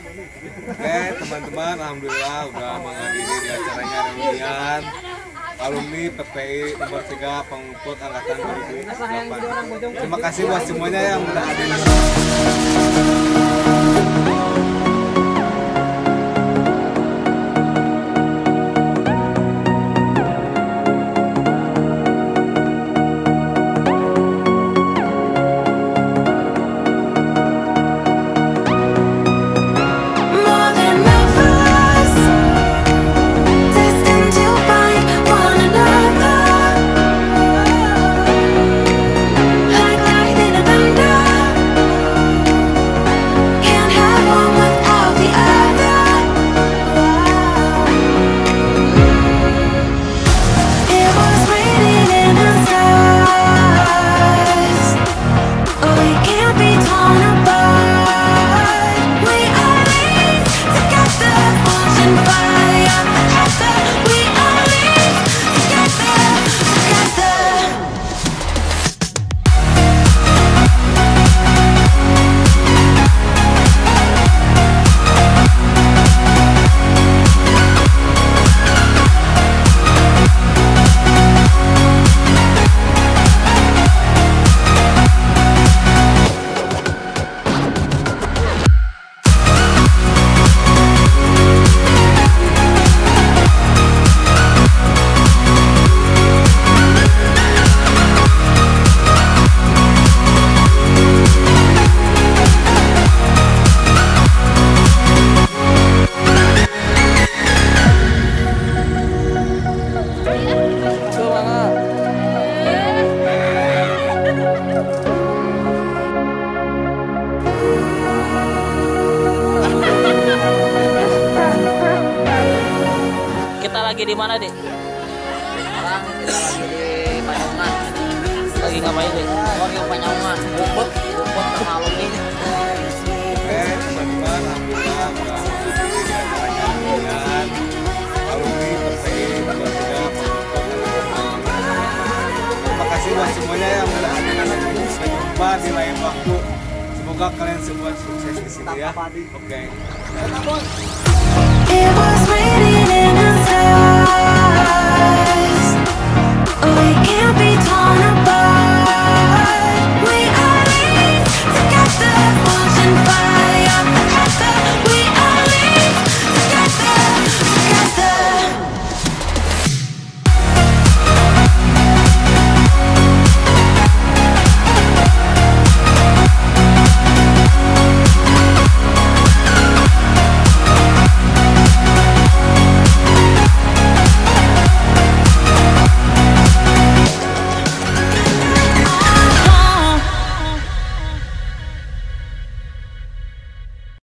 Oke teman-teman, alhamdulillah udah menghadiri di acaranya reunian alumni PPI nomor 3 Penguput angkatan 2008. Terima kasih buat semuanya yang udah hadir di sini. Kita lagi di mana, Dik? Sekarang kita lagi di Panyaungan. Lagi ngapain, Dik? Lagi Panyaungan. Bukut sama alumni. Oke teman-teman, alhamdulillah udah menghadiri di acaranya reunian alumni PPI nomor 3 Penguput angkatan 2008. Terima kasih buat semuanya yang udah hadir di sini. Sampai jumpa di lain waktu. Semoga kalian semua sukses di sini ya. Oke. It was written in the stars. Oh, it can't be torn apart.